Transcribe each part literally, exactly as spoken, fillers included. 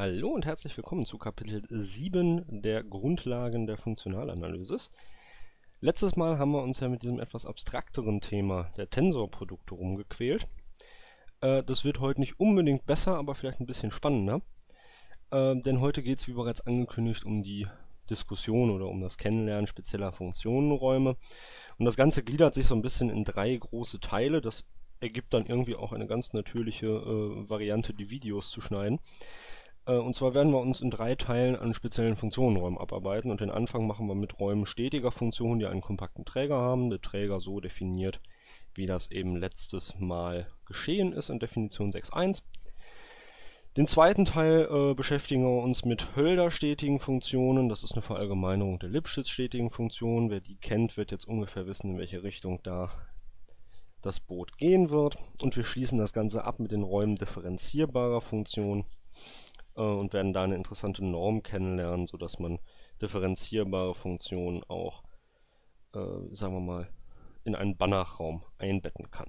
Hallo und herzlich willkommen zu Kapitel sieben der Grundlagen der Funktionalanalysis. Letztes Mal haben wir uns ja mit diesem etwas abstrakteren Thema der Tensorprodukte rumgequält. Äh, das wird heute nicht unbedingt besser, aber vielleicht ein bisschen spannender. Äh, denn heute geht es, wie bereits angekündigt, um die Diskussion oder um das Kennenlernen spezieller Funktionenräume. Und das Ganze gliedert sich so ein bisschen in drei große Teile. Das ergibt dann irgendwie auch eine ganz natürliche äh, Variante, die Videos zu schneiden. Äh, und zwar werden wir uns in drei Teilen an speziellen Funktionenräumen abarbeiten. Und den Anfang machen wir mit Räumen stetiger Funktionen, die einen kompakten Träger haben. Der Träger so definiert, wie das eben letztes Mal geschehen ist in Definition sechs Punkt eins. Den zweiten Teil äh, beschäftigen wir uns mit Hölder-stetigen Funktionen. Das ist eine Verallgemeinerung der Lipschitz-stetigen Funktionen. Wer die kennt, wird jetzt ungefähr wissen, in welche Richtung da das Boot gehen wird. Und wir schließen das Ganze ab mit den Räumen differenzierbarer Funktionen äh, und werden da eine interessante Norm kennenlernen, sodass man differenzierbare Funktionen auch, äh, sagen wir mal, in einen Banachraum einbetten kann.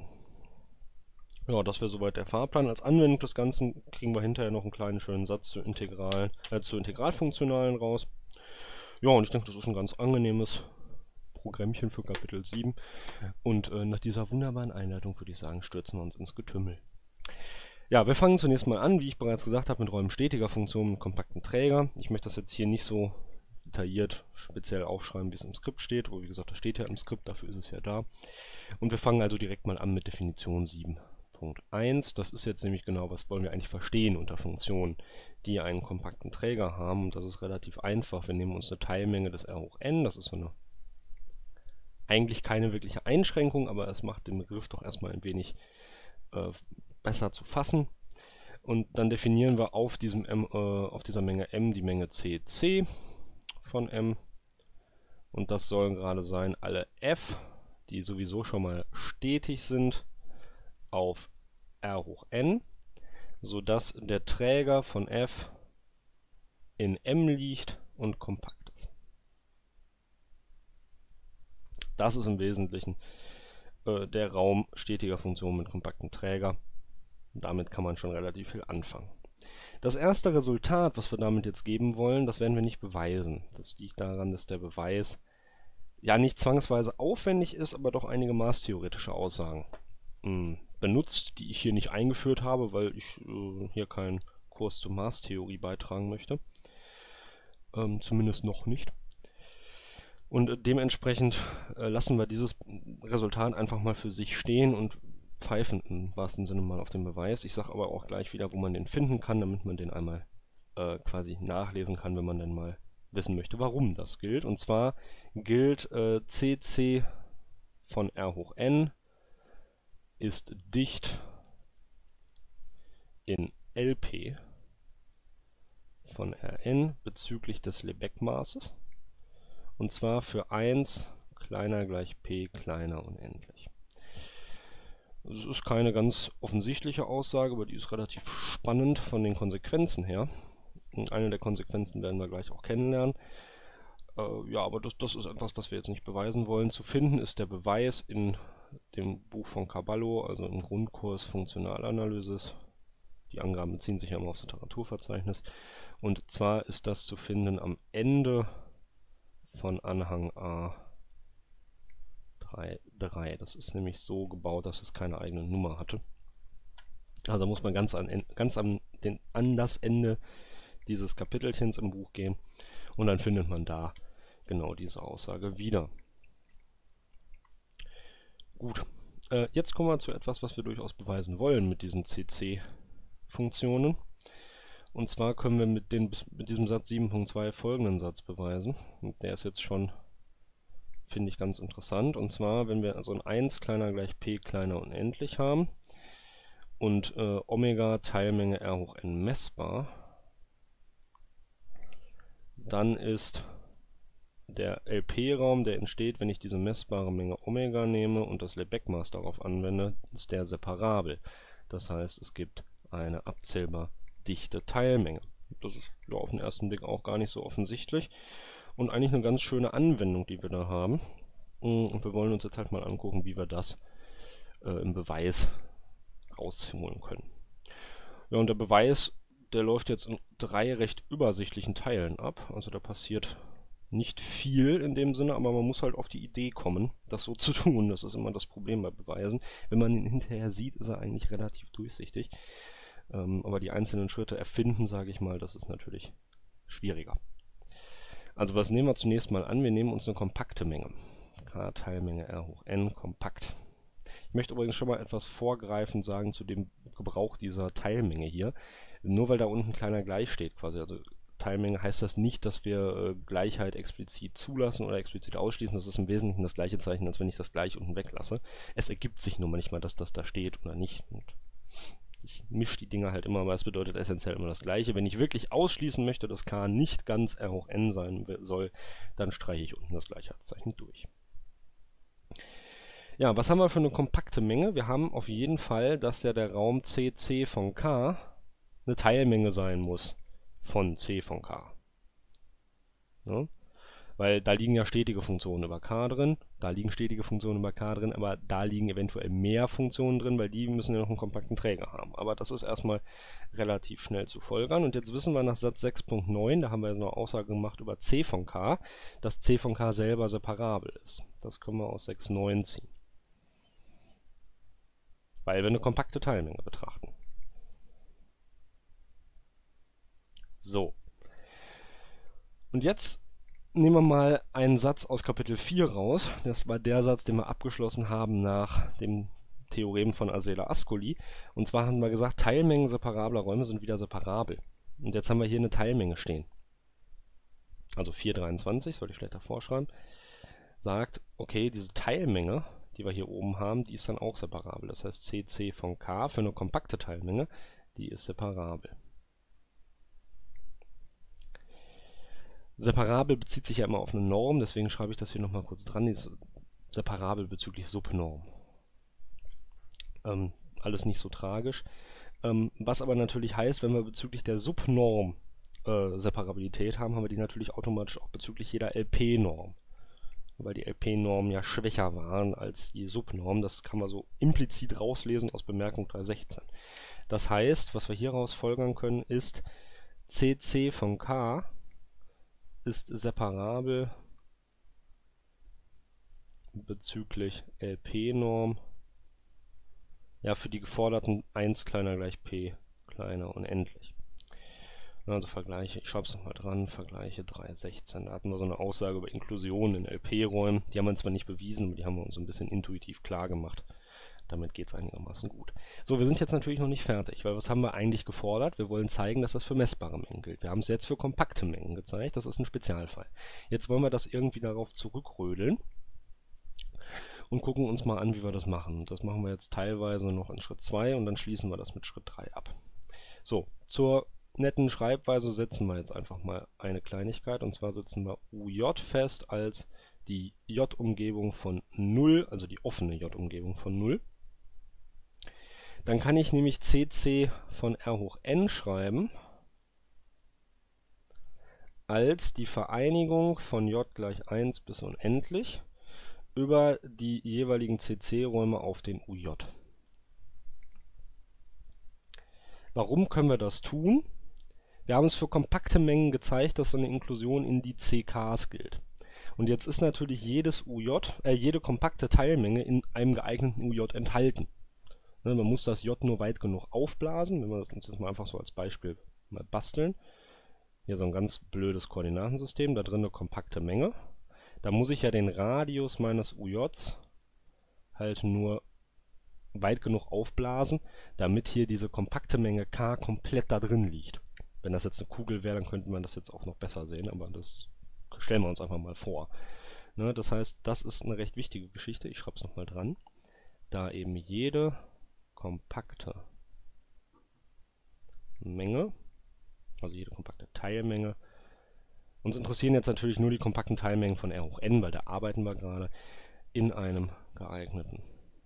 Ja, das wäre soweit der Fahrplan. Als Anwendung des Ganzen kriegen wir hinterher noch einen kleinen schönen Satz zu, Integralen, äh, zu Integralfunktionalen raus. Ja, und ich denke, das ist ein ganz angenehmes Programmchen für Kapitel sieben. Und äh, nach dieser wunderbaren Einleitung würde ich sagen, stürzen wir uns ins Getümmel. Ja, wir fangen zunächst mal an, wie ich bereits gesagt habe, mit Räumen stetiger Funktionen mit kompakten Träger. Ich möchte das jetzt hier nicht so detailliert speziell aufschreiben, wie es im Skript steht. Aber wie gesagt, das steht ja im Skript, dafür ist es ja da. Und wir fangen also direkt mal an mit Definition sieben Punkt eins. Das ist jetzt nämlich genau, was wollen wir eigentlich verstehen unter Funktionen, die einen kompakten Träger haben. Und das ist relativ einfach. Wir nehmen uns eine Teilmenge des R hoch n. Das ist so eine eigentlich keine wirkliche Einschränkung, aber es macht den Begriff doch erstmal ein wenig äh, besser zu fassen. Und dann definieren wir auf, diesem M, äh, auf dieser Menge M die Menge C C von M. Und das sollen gerade sein alle F, die sowieso schon mal stetig sind, auf R hoch n, sodass der Träger von F in M liegt und kompakt ist. Das ist im Wesentlichen äh, der Raum stetiger Funktionen mit kompaktem Träger. Damit kann man schon relativ viel anfangen. Das erste Resultat, was wir damit jetzt geben wollen, das werden wir nicht beweisen. Das liegt daran, dass der Beweis ja nicht zwangsweise aufwendig ist, aber doch einige maßtheoretische Aussagen mh, benutzt, die ich hier nicht eingeführt habe, weil ich äh, hier keinen Kurs zur Maßtheorie beitragen möchte. Ähm, zumindest noch nicht. Und äh, dementsprechend äh, lassen wir dieses Resultat einfach mal für sich stehen und pfeifen im wahrsten Sinne mal auf den Beweis. Ich sage aber auch gleich wieder, wo man den finden kann, damit man den einmal äh, quasi nachlesen kann, wenn man dann mal wissen möchte, warum das gilt. Und zwar gilt äh, C C von R hoch n ist dicht in L P von Rn bezüglich des Lebesgue-Maßes. Und zwar für eins kleiner gleich p kleiner unendlich. Das ist keine ganz offensichtliche Aussage, aber die ist relativ spannend von den Konsequenzen her. Und eine der Konsequenzen werden wir gleich auch kennenlernen. Äh, ja, aber das, das ist etwas, was wir jetzt nicht beweisen wollen. Zu finden ist der Beweis in dem Buch von Caballo, also im Grundkurs Funktionalanalysis. Die Angaben beziehen sich ja immer aufs Literaturverzeichnis. Und zwar ist das zu finden am Ende von Anhang A drei Punkt drei. Das ist nämlich so gebaut, dass es keine eigene Nummer hatte. Also muss man ganz an, ganz an, den, an das Ende dieses Kapitelchens im Buch gehen und dann findet man da genau diese Aussage wieder. Gut, äh, jetzt kommen wir zu etwas, was wir durchaus beweisen wollen mit diesen C C-Funktionen. Und zwar können wir mit, den, mit diesem Satz sieben Punkt zwei folgenden Satz beweisen. Und der ist jetzt schon, finde ich, ganz interessant. Und zwar, wenn wir also ein eins kleiner gleich p kleiner unendlich haben und äh, Omega Teilmenge R hoch n messbar, dann ist der L P-Raum, der entsteht, wenn ich diese messbare Menge Omega nehme und das Lebesgue-Maß darauf anwende, ist der separabel. Das heißt, es gibt eine abzählbar dichte Teilmenge. Das ist ja auf den ersten Blick auch gar nicht so offensichtlich und eigentlich eine ganz schöne Anwendung, die wir da haben. Und wir wollen uns jetzt halt mal angucken, wie wir das äh, im Beweis rausholen können. Ja, und der Beweis der läuft jetzt in drei recht übersichtlichen Teilen ab. Also da passiert nicht viel in dem Sinne, aber man muss halt auf die Idee kommen, das so zu tun. Das ist immer das Problem bei Beweisen. Wenn man ihn hinterher sieht, ist er eigentlich relativ durchsichtig. Ähm, aber die einzelnen Schritte erfinden, sage ich mal, das ist natürlich schwieriger. Also was nehmen wir zunächst mal an? Wir nehmen uns eine kompakte Menge. K Teilmenge R hoch n kompakt. Ich möchte übrigens schon mal etwas vorgreifend sagen zu dem Gebrauch dieser Teilmenge hier. Nur weil da unten kleiner gleich steht quasi, also Teilmenge, heißt das nicht, dass wir äh, Gleichheit explizit zulassen oder explizit ausschließen. Das ist im Wesentlichen das gleiche Zeichen, als wenn ich das gleich unten weglasse. Es ergibt sich nur manchmal, dass das da steht oder nicht. Und ich mische die Dinger halt immer, aber es bedeutet essentiell immer das gleiche. Wenn ich wirklich ausschließen möchte, dass K nicht ganz R hoch n sein soll, dann streiche ich unten das Gleichheitszeichen durch. Ja, was haben wir für eine kompakte Menge? Wir haben auf jeden Fall, dass ja der Raum C C von K eine Teilmenge sein muss von C von K. Ja? Weil da liegen ja stetige Funktionen über K drin, da liegen stetige Funktionen über K drin, aber da liegen eventuell mehr Funktionen drin, weil die müssen ja noch einen kompakten Träger haben. Aber das ist erstmal relativ schnell zu folgern. Und jetzt wissen wir nach Satz sechs Punkt neun, da haben wir jetzt noch Aussage gemacht über C von K, dass C von K selber separabel ist. Das können wir aus sechs Punkt neun ziehen. Weil wir eine kompakte Teilmenge betrachten. So. Und jetzt nehmen wir mal einen Satz aus Kapitel vier raus. Das war der Satz, den wir abgeschlossen haben nach dem Theorem von Asela-Ascoli. Und zwar haben wir gesagt, Teilmengen separabler Räume sind wieder separabel. Und jetzt haben wir hier eine Teilmenge stehen. Also vier Komma dreiundzwanzig, sollte ich vielleicht davor schreiben, sagt, okay, diese Teilmenge, die wir hier oben haben, die ist dann auch separabel. Das heißt, C C von K für eine kompakte Teilmenge, die ist separabel. Separabel bezieht sich ja immer auf eine Norm, deswegen schreibe ich das hier nochmal kurz dran. Die ist separabel bezüglich Subnorm. Ähm, alles nicht so tragisch. Ähm, was aber natürlich heißt, wenn wir bezüglich der Subnorm äh, Separabilität haben, haben wir die natürlich automatisch auch bezüglich jeder L P-Norm. Weil die L P-Normen ja schwächer waren als die Subnorm. Das kann man so implizit rauslesen aus Bemerkung drei sechzehn. Das heißt, was wir hieraus folgern können, ist C C von K ist separabel bezüglich L P-Norm, ja, für die geforderten eins kleiner gleich P kleiner unendlich. Also Vergleiche, ich schreibe es nochmal dran, Vergleiche drei sechzehn. Da hatten wir so eine Aussage über Inklusion in L P-Räumen. Die haben wir zwar nicht bewiesen, aber die haben wir uns ein bisschen intuitiv klar gemacht. Damit geht es einigermaßen gut. So, wir sind jetzt natürlich noch nicht fertig, weil was haben wir eigentlich gefordert? Wir wollen zeigen, dass das für messbare Mengen gilt. Wir haben es jetzt für kompakte Mengen gezeigt, das ist ein Spezialfall. Jetzt wollen wir das irgendwie darauf zurückrödeln und gucken uns mal an, wie wir das machen. Das machen wir jetzt teilweise noch in Schritt zwei und dann schließen wir das mit Schritt drei ab. So, zur netten Schreibweise setzen wir jetzt einfach mal eine Kleinigkeit, und zwar setzen wir U J fest als die J-Umgebung von null, also die offene J-Umgebung von null. Dann kann ich nämlich C C von R hoch n schreiben als die Vereinigung von J gleich eins bis unendlich über die jeweiligen C C-Räume auf den U J. Warum können wir das tun? Wir haben es für kompakte Mengen gezeigt, dass so eine Inklusion in die C Ks gilt. Und jetzt ist natürlich jedes U J, äh, jede kompakte Teilmenge in einem geeigneten U J enthalten. Ne, man muss das J nur weit genug aufblasen, wenn wir das uns jetzt mal einfach so als Beispiel mal basteln. Hier so ein ganz blödes Koordinatensystem, da drin eine kompakte Menge. Da muss ich ja den Radius meines U Js halt nur weit genug aufblasen, damit hier diese kompakte Menge K komplett da drin liegt. Wenn das jetzt eine Kugel wäre, dann könnte man das jetzt auch noch besser sehen, aber das stellen wir uns einfach mal vor. Ne, das heißt, das ist eine recht wichtige Geschichte, ich schreibe es nochmal dran, da eben jede kompakte Menge, also jede kompakte Teilmenge, uns interessieren jetzt natürlich nur die kompakten Teilmengen von R hoch n, weil da arbeiten wir gerade, in einem geeigneten,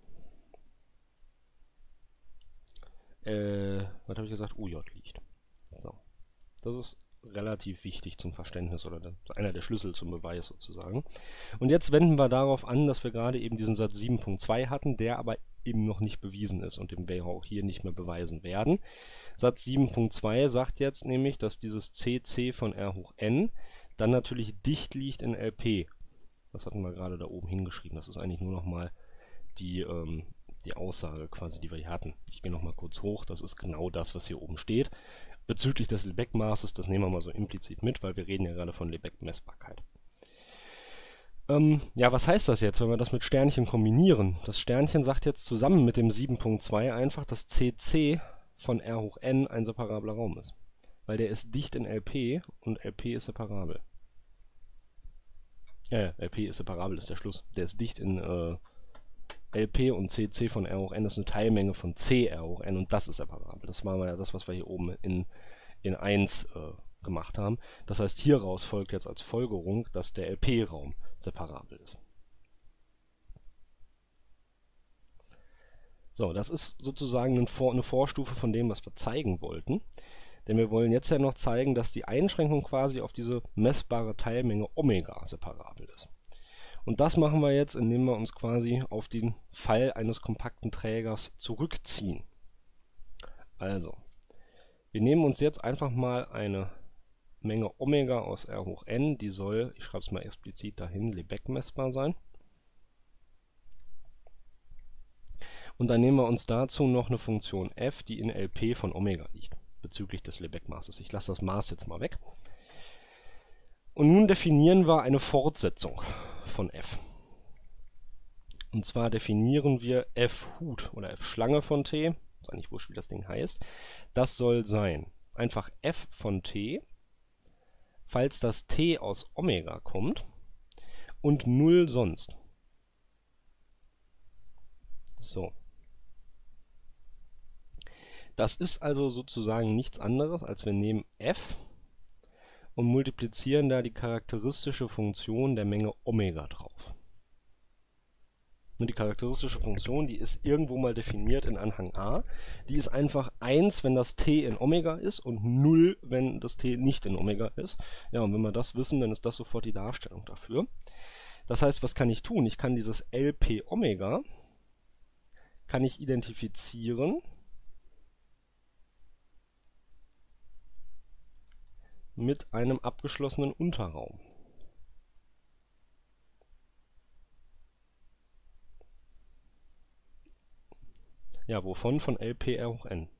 äh, was habe ich gesagt, U J liegt. So. Das ist relativ wichtig zum Verständnis oder einer der Schlüssel zum Beweis sozusagen. Und jetzt wenden wir darauf an, dass wir gerade eben diesen Satz sieben Punkt zwei hatten, der aber eben noch nicht bewiesen ist und den wir auch hier nicht mehr beweisen werden. Satz sieben Punkt zwei sagt jetzt nämlich, dass dieses C C von R hoch n dann natürlich dicht liegt in L P. Das hatten wir gerade da oben hingeschrieben. Das ist eigentlich nur nochmal die, ähm, die Aussage quasi, die wir hier hatten. Ich gehe nochmal kurz hoch. Das ist genau das, was hier oben steht. Bezüglich des Lebesgue-Maßes, das nehmen wir mal so implizit mit, weil wir reden ja gerade von Lebesgue-Messbarkeit. Ähm, ja, was heißt das jetzt, wenn wir das mit Sternchen kombinieren? Das Sternchen sagt jetzt zusammen mit dem sieben Punkt zwei einfach, dass C C von R hoch n ein separabler Raum ist. Weil der ist dicht in L P und L P ist separabel. Ja, ja, L P ist separabel, ist der Schluss. Der ist dicht in äh, L P und C C von R hoch n ist eine Teilmenge von C R hoch n und das ist separabel. Das war ja das, was wir hier oben in, in eins äh, gemacht haben. Das heißt, hieraus folgt jetzt als Folgerung, dass der L P-Raum separabel ist. So, das ist sozusagen eine, Vor eine Vorstufe von dem, was wir zeigen wollten. Denn wir wollen jetzt ja noch zeigen, dass die Einschränkung quasi auf diese messbare Teilmenge Omega separabel ist. Und das machen wir jetzt, indem wir uns quasi auf den Fall eines kompakten Trägers zurückziehen. Also, wir nehmen uns jetzt einfach mal eine Menge Omega aus R hoch n, die soll, ich schreibe es mal explizit dahin, Lebesgue messbar sein. Und dann nehmen wir uns dazu noch eine Funktion f, die in L P von Omega liegt, bezüglich des Lebesgue-Maßes. Ich lasse das Maß jetzt mal weg. Und nun definieren wir eine Fortsetzung von f. Und zwar definieren wir f-Hut oder f-Schlange von t, ist eigentlich wurscht, wie das Ding heißt. Das soll sein einfach f von t, falls das t aus Omega kommt und null sonst. So. Das ist also sozusagen nichts anderes, als wir nehmen f und multiplizieren da die charakteristische Funktion der Menge Omega drauf. Und die charakteristische Funktion, die ist irgendwo mal definiert in Anhang A. Die ist einfach eins, wenn das t in Omega ist und null, wenn das t nicht in Omega ist. Ja, und wenn wir das wissen, dann ist das sofort die Darstellung dafür. Das heißt, was kann ich tun? Ich kann dieses L P Omega kann ich identifizieren mit einem abgeschlossenen Unterraum. Ja, wovon? Von L P R hoch n.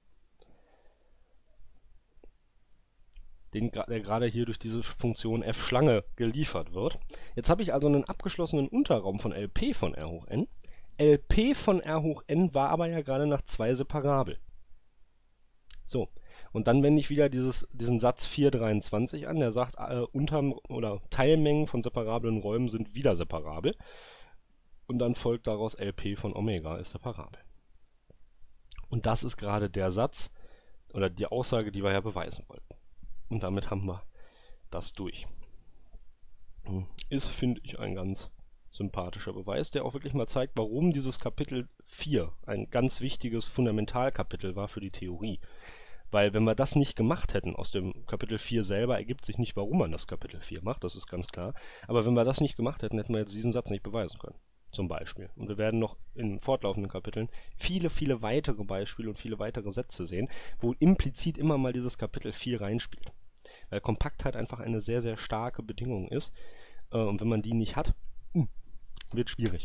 Den, der gerade hier durch diese Funktion f-Schlange geliefert wird. Jetzt habe ich also einen abgeschlossenen Unterraum von L P von R hoch n. L P von R hoch n war aber ja gerade nach zwei separabel. So, und dann wende ich wieder dieses, diesen Satz vier Punkt dreiundzwanzig an, der sagt, äh, Unter- oder Teilmengen von separablen Räumen sind wieder separabel. Und dann folgt daraus L P von Omega ist separabel. Und das ist gerade der Satz oder die Aussage, die wir ja beweisen wollten. Und damit haben wir das durch. Ist, finde ich, ein ganz sympathischer Beweis, der auch wirklich mal zeigt, warum dieses Kapitel vier ein ganz wichtiges Fundamentalkapitel war für die Theorie. Weil wenn wir das nicht gemacht hätten aus dem Kapitel vier selber, ergibt sich nicht, warum man das Kapitel vier macht, das ist ganz klar. Aber wenn wir das nicht gemacht hätten, hätten wir jetzt diesen Satz nicht beweisen können. Zum Beispiel. Und wir werden noch in fortlaufenden Kapiteln viele, viele weitere Beispiele und viele weitere Sätze sehen, wo implizit immer mal dieses Kapitel vier reinspielt. Weil Kompaktheit einfach eine sehr, sehr starke Bedingung ist. Äh, und wenn man die nicht hat, wird schwierig.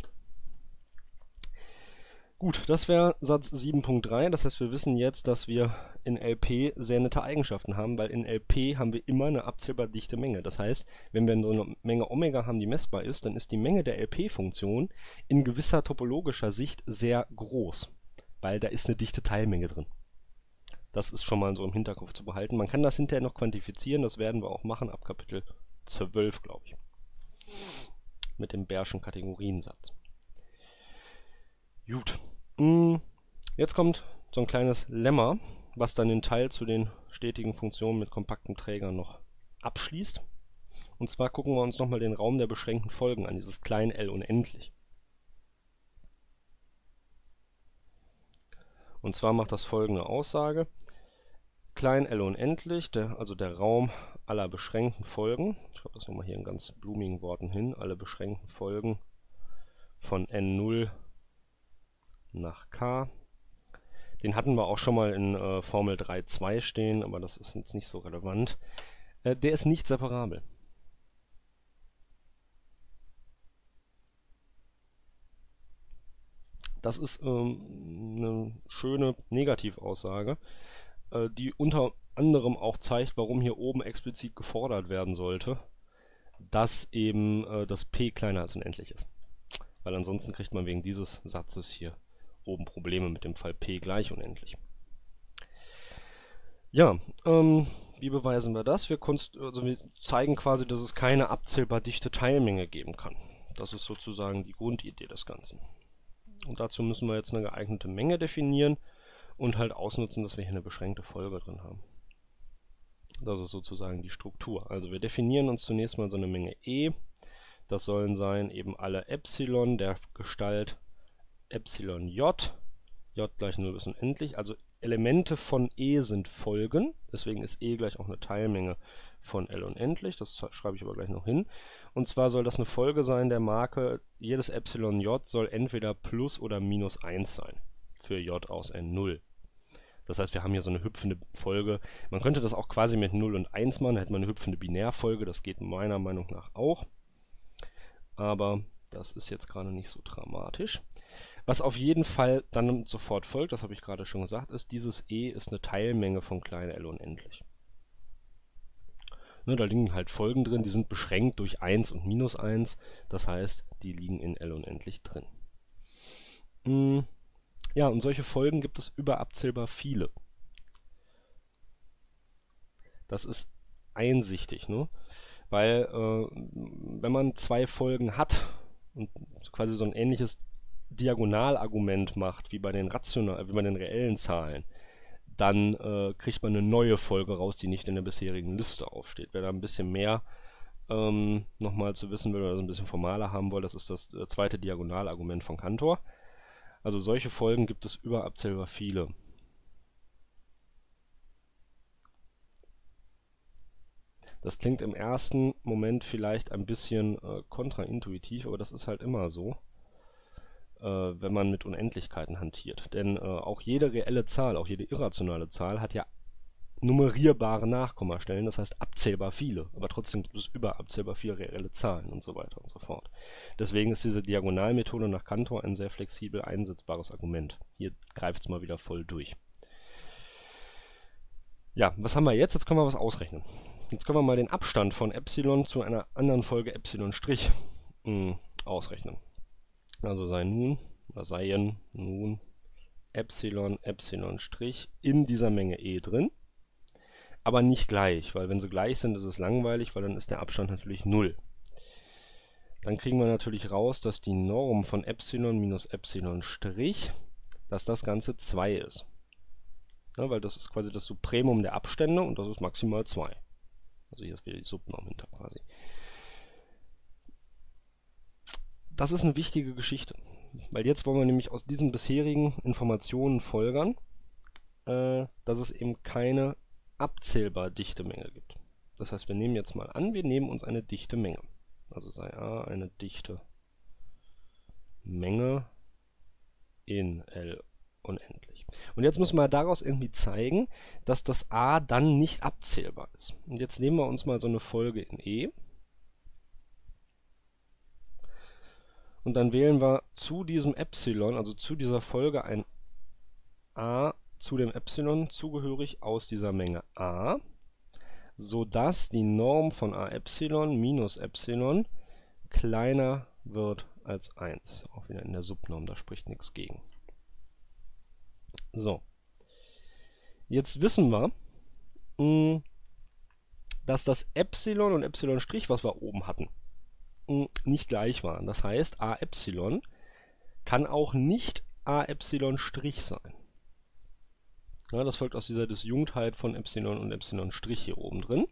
Gut, das wäre Satz sieben Punkt drei. Das heißt, wir wissen jetzt, dass wir in L P sehr nette Eigenschaften haben, weil in L P haben wir immer eine abzählbar dichte Menge. Das heißt, wenn wir so eine Menge Omega haben, die messbar ist, dann ist die Menge der L P-Funktion in gewisser topologischer Sicht sehr groß, weil da ist eine dichte Teilmenge drin. Das ist schon mal so im Hinterkopf zu behalten. Man kann das hinterher noch quantifizieren, das werden wir auch machen ab Kapitel zwölf, glaube ich. Mit dem Beerschen Kategoriensatz. Gut. Jetzt kommt so ein kleines Lemma, was dann den Teil zu den stetigen Funktionen mit kompakten Trägern noch abschließt. Und zwar gucken wir uns nochmal den Raum der beschränkten Folgen an, dieses klein L unendlich. Und zwar macht das folgende Aussage. Klein L unendlich, der, also der Raum aller beschränkten Folgen, ich schreibe das nochmal hier in ganz blumigen Worten hin, alle beschränkten Folgen von N null nach K. Den hatten wir auch schon mal in äh, Formel drei Punkt zwei stehen, aber das ist jetzt nicht so relevant. Äh, der ist nicht separabel. Das ist ähm, eine schöne Negativaussage, äh, die unter anderem auch zeigt, warum hier oben explizit gefordert werden sollte, dass eben äh, das P kleiner als unendlich ist. Weil ansonsten kriegt man wegen dieses Satzes hier oben Probleme mit dem Fall P gleich unendlich. Ja, ähm, wie beweisen wir das? Wir, also wir zeigen quasi, dass es keine abzählbar dichte Teilmenge geben kann. Das ist sozusagen die Grundidee des Ganzen. Und dazu müssen wir jetzt eine geeignete Menge definieren und halt ausnutzen, dass wir hier eine beschränkte Folge drin haben. Das ist sozusagen die Struktur. Also wir definieren uns zunächst mal so eine Menge E. Das sollen sein eben alle Epsilon der Gestalt Epsilon J. J gleich null bis unendlich. Also Elemente von E sind Folgen. Deswegen ist E gleich auch eine Teilmenge von L unendlich. Das schreibe ich aber gleich noch hin. Und zwar soll das eine Folge sein der Marke, jedes Epsilon J soll entweder plus oder minus eins sein. Für J aus N null. Das heißt, wir haben hier so eine hüpfende Folge. Man könnte das auch quasi mit null und eins machen. Da hätte man eine hüpfende Binärfolge. Das geht meiner Meinung nach auch. Aber das ist jetzt gerade nicht so dramatisch. Was auf jeden Fall dann sofort folgt, das habe ich gerade schon gesagt, ist, dieses E ist eine Teilmenge von klein L unendlich. Ne, da liegen halt Folgen drin, die sind beschränkt durch eins und minus eins. Das heißt, die liegen in L unendlich drin. Hm. Ja, und solche Folgen gibt es überabzählbar viele. Das ist einsichtig, ne? Weil äh, wenn man zwei Folgen hat und quasi so ein ähnliches Diagonalargument macht wie bei den rational, wie bei den reellen Zahlen, dann äh, kriegt man eine neue Folge raus, die nicht in der bisherigen Liste aufsteht. Wer da ein bisschen mehr ähm, nochmal zu wissen will oder so ein bisschen formaler haben will, das ist das äh, zweite Diagonalargument von Cantor. Also solche Folgen gibt es überabzählbar viele. Das klingt im ersten Moment vielleicht ein bisschen äh, kontraintuitiv, aber das ist halt immer so, äh, wenn man mit Unendlichkeiten hantiert. Denn äh, auch jede reelle Zahl, auch jede irrationale Zahl hat ja nummerierbare Nachkommastellen, das heißt abzählbar viele. Aber trotzdem gibt es überabzählbar viele reelle Zahlen und so weiter und so fort. Deswegen ist diese Diagonalmethode nach Cantor ein sehr flexibel einsetzbares Argument. Hier greift es mal wieder voll durch. Ja, was haben wir jetzt? Jetzt können wir was ausrechnen. Jetzt können wir mal den Abstand von Epsilon zu einer anderen Folge Epsilon' mh, ausrechnen. Also sei nun, oder seien nun Epsilon, Epsilon' in dieser Menge E drin. Aber nicht gleich, weil wenn sie gleich sind, ist es langweilig, weil dann ist der Abstand natürlich null. Dann kriegen wir natürlich raus, dass die Norm von Epsilon minus Epsilon', dass das Ganze zwei ist. Ja, weil das ist quasi das Supremum der Abstände und das ist maximal zwei. Also hier ist wieder die Subnorm hinter quasi. Das ist eine wichtige Geschichte, weil jetzt wollen wir nämlich aus diesen bisherigen Informationen folgern, äh, dass es eben keine abzählbar dichte Menge gibt. Das heißt, wir nehmen jetzt mal an, wir nehmen uns eine dichte Menge. Also sei A eine dichte Menge in L unendlich. Und jetzt müssen wir daraus irgendwie zeigen, dass das A dann nicht abzählbar ist. Und jetzt nehmen wir uns mal so eine Folge in E. Und dann wählen wir zu diesem Epsilon, also zu dieser Folge, ein A zu dem Epsilon zugehörig aus dieser Menge A, sodass die Norm von A Epsilon minus Epsilon kleiner wird als eins. Auch wieder in der Subnorm, da spricht nichts gegen. So, jetzt wissen wir, mh, dass das Epsilon und Epsilon', was wir oben hatten, mh, nicht gleich waren. Das heißt, A Epsilon kann auch nicht A Epsilon' sein. Ja, das folgt aus dieser Disjunktheit von Epsilon und Epsilon' hier oben drin.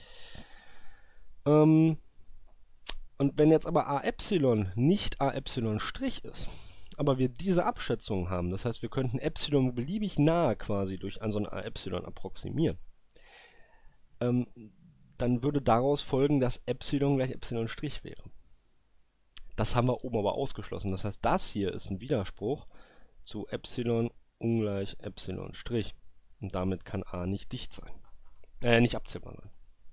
Ähm, und wenn jetzt aber A Epsilon nicht A Epsilon' ist, aber wir diese Abschätzung haben, das heißt, wir könnten Epsilon beliebig nahe quasi durch an so ein A Epsilon approximieren, ähm, dann würde daraus folgen, dass Epsilon gleich Epsilon' wäre. Das haben wir oben aber ausgeschlossen. Das heißt, das hier ist ein Widerspruch zu Epsilon ungleich Epsilon Strich. Und damit kann A nicht dicht sein. Äh, nicht abzählbar sein.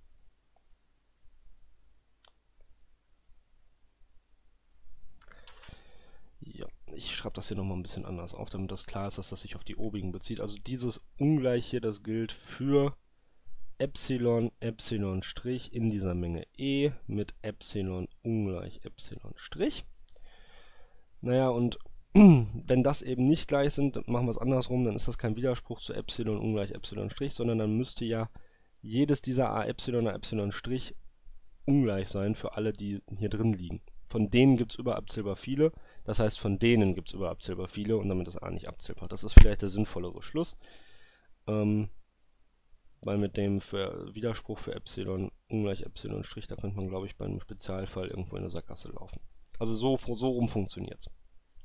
Ja, ich schreibe das hier nochmal ein bisschen anders auf, damit das klar ist, dass das sich auf die obigen bezieht. Also dieses ungleich hier, das gilt für Epsilon, Epsilon Strich in dieser Menge E mit Epsilon ungleich Epsilon Strich. Naja, und wenn das eben nicht gleich sind, machen wir es andersrum, dann ist das kein Widerspruch zu Epsilon ungleich Epsilon Strich, sondern dann müsste ja jedes dieser A Epsilon, A Epsilon Strich ungleich sein für alle, die hier drin liegen. Von denen gibt es überabzählbar viele, das heißt von denen gibt es überabzählbar viele und damit ist A nicht abzählbar. Das ist vielleicht der sinnvollere Schluss, ähm, weil mit dem für Widerspruch für Epsilon ungleich Epsilon Strich, da könnte man, glaube ich, bei einem Spezialfall irgendwo in der Sackgasse laufen. Also so, so rum funktioniert es.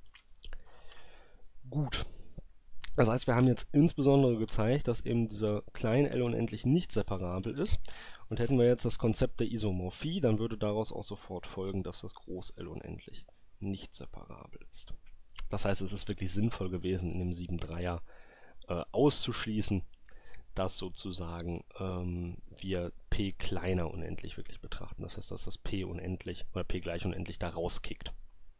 Gut. Das heißt, wir haben jetzt insbesondere gezeigt, dass eben dieser klein L unendlich nicht separabel ist. Und hätten wir jetzt das Konzept der Isomorphie, dann würde daraus auch sofort folgen, dass das Groß L unendlich nicht separabel ist. Das heißt, es ist wirklich sinnvoll gewesen, in dem sieben Dreier äh, auszuschließen, dass sozusagen ähm, wir P kleiner unendlich wirklich betrachten. Das heißt, dass das P unendlich oder P gleich unendlich da rauskickt.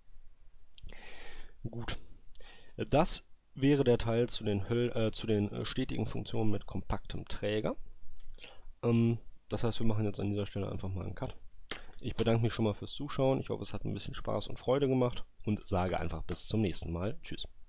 Gut. Das wäre der Teil zu den, Höl äh, zu den äh, stetigen Funktionen mit kompaktem Träger. Ähm, das heißt, wir machen jetzt an dieser Stelle einfach mal einen Cut. Ich bedanke mich schon mal fürs Zuschauen. Ich hoffe, es hat ein bisschen Spaß und Freude gemacht und sage einfach bis zum nächsten Mal. Tschüss.